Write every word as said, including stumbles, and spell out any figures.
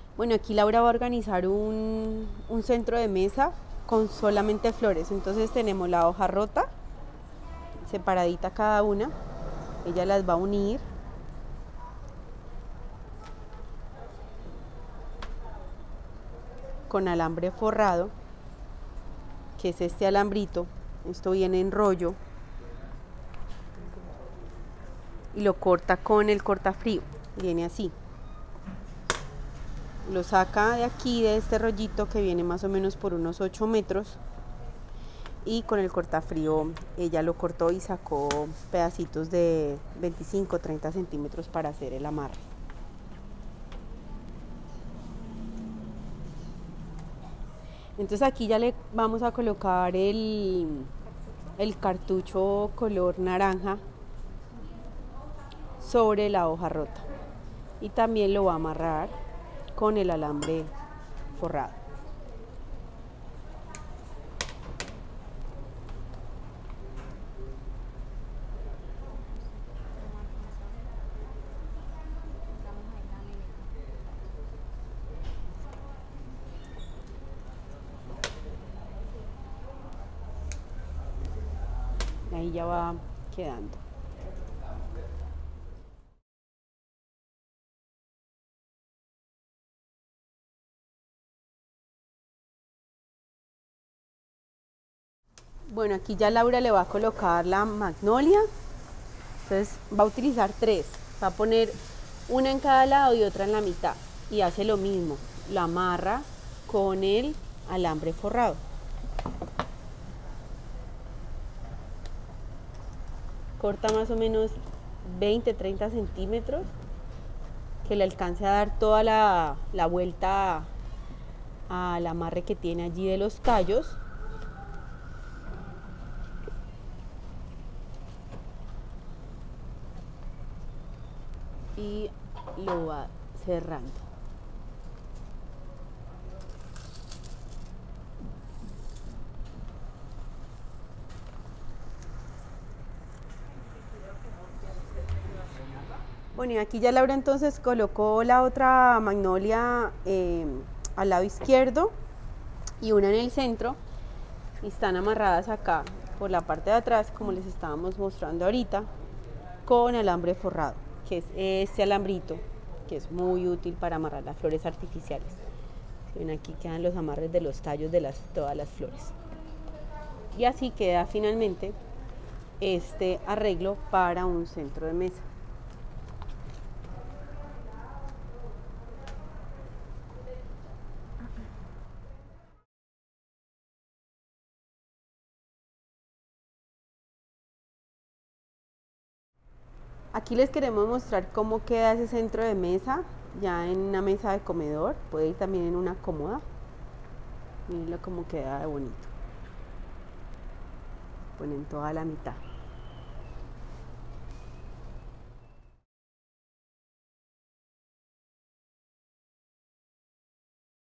Bueno, aquí Laura va a organizar un, un centro de mesa con solamente flores. Entonces tenemos la hoja rota, separadita cada una. Ella las va a unir. Con alambre forrado, que es este alambrito. Esto viene en rollo. Y lo corta con el cortafrío. Viene así. Lo saca de aquí, de este rollito que viene más o menos por unos ocho metros. Y con el cortafrío ella lo cortó y sacó pedacitos de veinticinco a treinta centímetros para hacer el amarre. Entonces aquí ya le vamos a colocar el, el cartucho color naranja sobre la hoja rota. Y también lo va a amarrar con el alambre forrado. Ahí ya va quedando. Bueno, aquí ya Laura le va a colocar la magnolia. Entonces va a utilizar tres. Va a poner una en cada lado y otra en la mitad. Y hace lo mismo. La amarra con el alambre forrado. Corta más o menos veinte a treinta centímetros. Que le alcance a dar toda la, la vuelta al amarre que tiene allí de los tallos. Y lo va cerrando. Bueno, y aquí ya Laura entonces colocó la otra magnolia eh, al lado izquierdo y una en el centro, y están amarradas acá por la parte de atrás, como les estábamos mostrando ahorita, con alambre forrado, que es este alambrito, que es muy útil para amarrar las flores artificiales. Ven, aquí quedan los amarres de los tallos de las, todas las flores. Y así queda finalmente este arreglo para un centro de mesa. Aquí les queremos mostrar cómo queda ese centro de mesa, ya en una mesa de comedor, puede ir también en una cómoda. Miren cómo queda de bonito. Ponen toda la mitad.